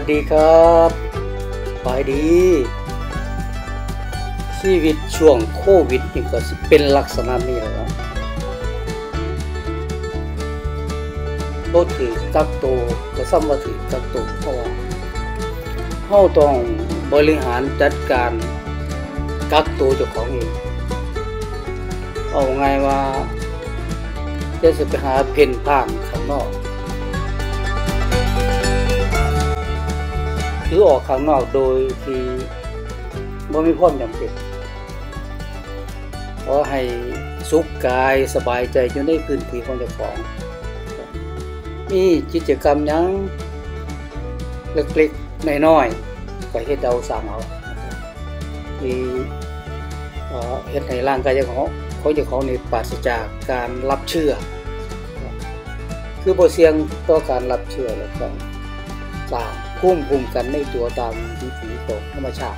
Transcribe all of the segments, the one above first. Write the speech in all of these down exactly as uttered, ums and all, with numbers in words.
ดีครับไปดีชีวิตช่วงโควิดนี่ก็สิเป็นลักษณะนี้แหละครับบ่ถือกักตัวก็ซ้ำว่าถือกักตัวเพราะว่าเฮาต้องบริหารจัดการกักตัวเจ้าของเองเอาไงว่าจะสิไปหาเพ่นพ่านข้างนอกหรือออกข้างนอกโดยที่บ่มีความจำเป็นขอให้สุขกายสบายใจอยู่ในพื้นที่ของเจ้าของมีกิจกรรมหยังเล็กๆน้อยๆก็เฮ็ดเอาสร้างเอาที่เอ่อเฮ็ดให้ร่างกายเจ้าของของเจ้าของนี่ปราศจากการรับเชื้อคือบ่เสี่ยงต่อการรับเชื้อแล้วก็สร้างภูมิคุ้มกันในตัวตามวิถีของธรรมชาติ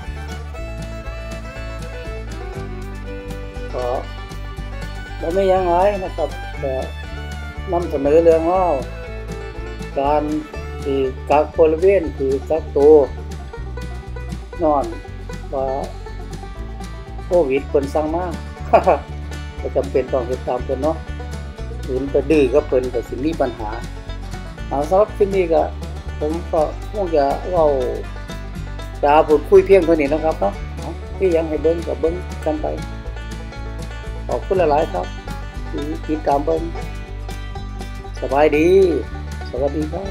ก็บ่มีหยังหลายนะครับก็นำเสนอเรื่องว่าการที่กักบริเวณที่กักตัวนอนว่าโควิดเพิ่นสั่งมา ก็จำเป็นต้องเฮ็ดตามเพิ่นเนาะขืนก็ดื้อกับเพิ่นก็สิมีปัญหาเอาสำหรับคลิปนี้ก็ผมก็คงจะเว้าจะพูดคุยเพียงเท่านี้นะครับเนาะที่ยังให้เบิ่งก็เบิ่งกันไปขอบคุณหลายๆครับที่ติดตามเบิ่งสบายดีสวัสดีครับ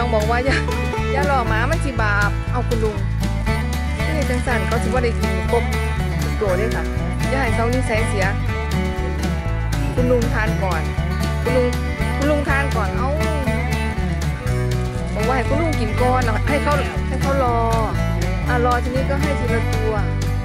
องบอกว่าอย่าอย่าหล่อหมามันสิบาปเอาคุณลุงนี่จังสันเขาถือว่าได้กินครบตัวด้วยค่ะอย่าให้เขานิสัยเสียคุณลุงทานก่อนคุณลุงคุณลุงทานก่อนเอ้าบอกว่าให้คุณลุงกินก่อนให้เขาให้เขารออ่ะรอทีนี้ก็ให้ทีละตัว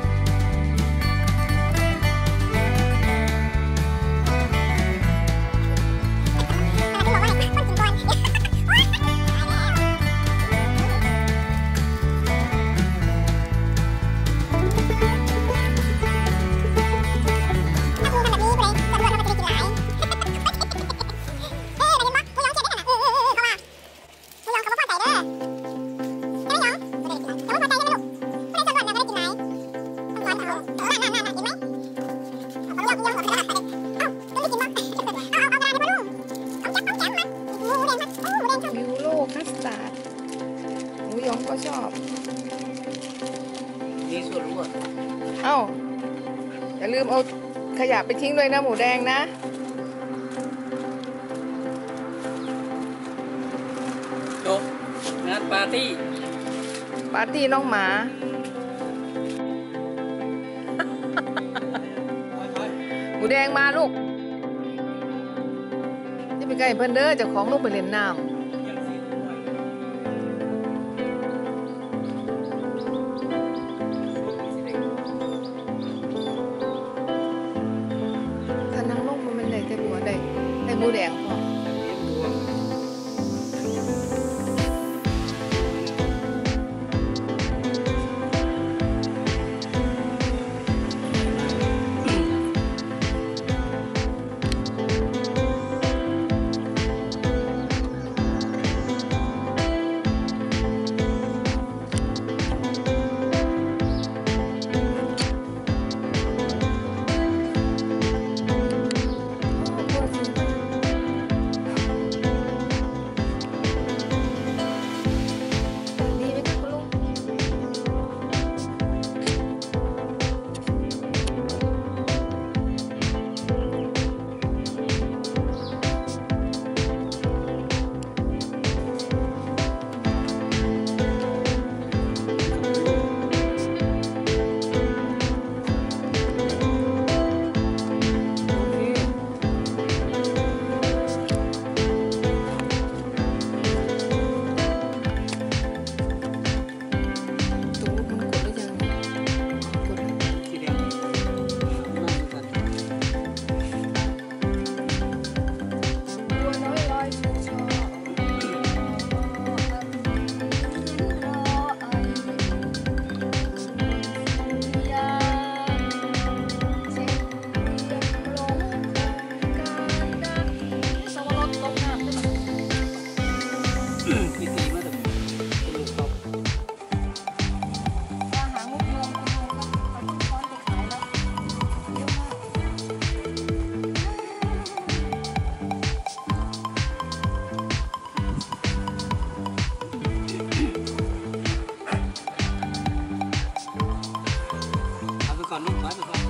หมูยองก็ชอบนี่ส่วนรู้อ่ะเอ้าอย่าลืมเอาขยะไปทิ้งด้วยนะหมูแดงนะจบงานปาร์ตี้ปาร์ตี้น้องหมาหมูแดงมาลูกจะไปไกลเพิ่นเด้อเจ้าของลูกไปเล่นน้ำหมูแดงพอก่อนลูกถอยไปก่อน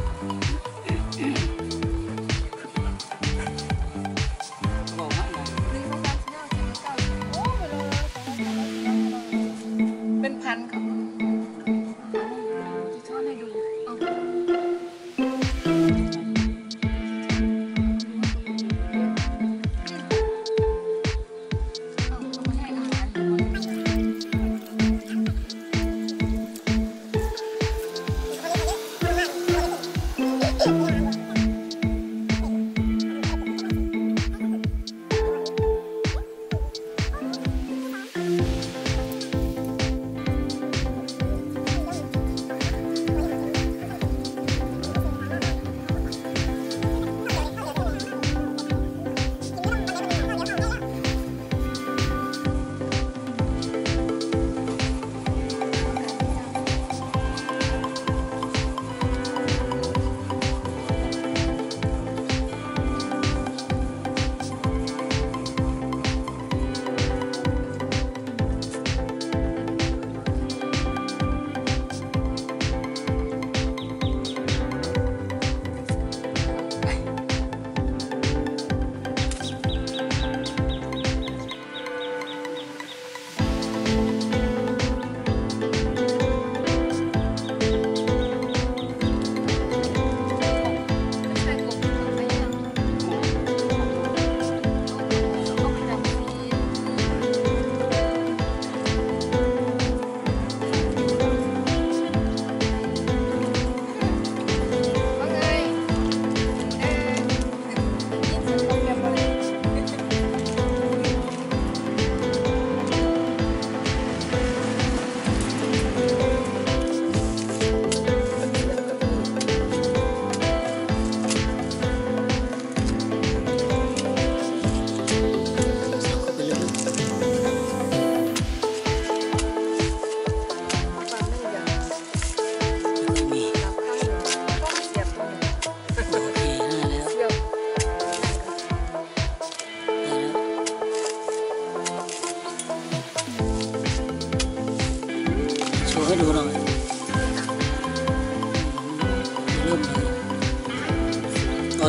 บอกว่าอะไรเป็นพันค่ะจะช้อนให้ดู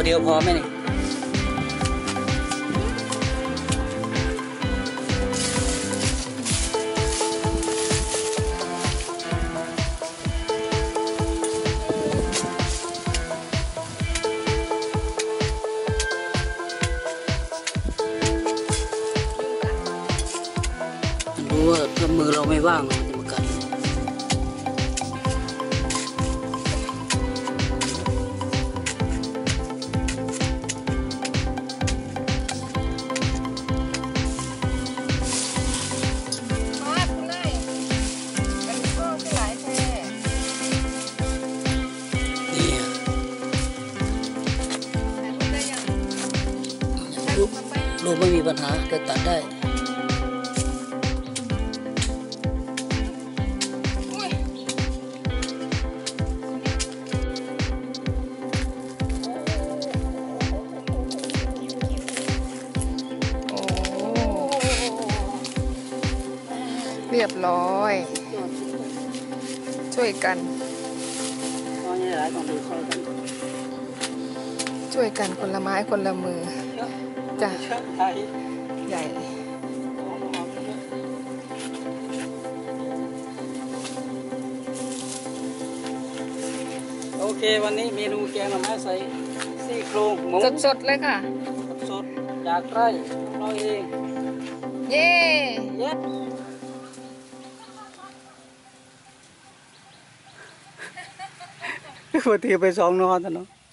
เดียวพอไหมนี่รู้ว่าถ้ามือเราไม่ว่างมันจะมากัดลูกไม่มีปัญหาจะตัดได้เรียบร้อยช่วยกันช่วยกันคนละไม้คนละมือจ้ะใหญ่โอเควันนี้เมนูแกงหน่อไม้ใส่ซี่โครงหมูสดๆเลยค่ะสดจากไร่เราเองเย้เย้ปกติไปสองนอนแต่เนาะ